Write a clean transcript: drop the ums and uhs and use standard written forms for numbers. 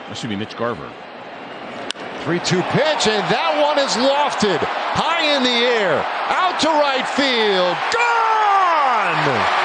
That should be Mitch Garver. 3-2 pitch, and that one is lofted high in the air, out to right field, gone!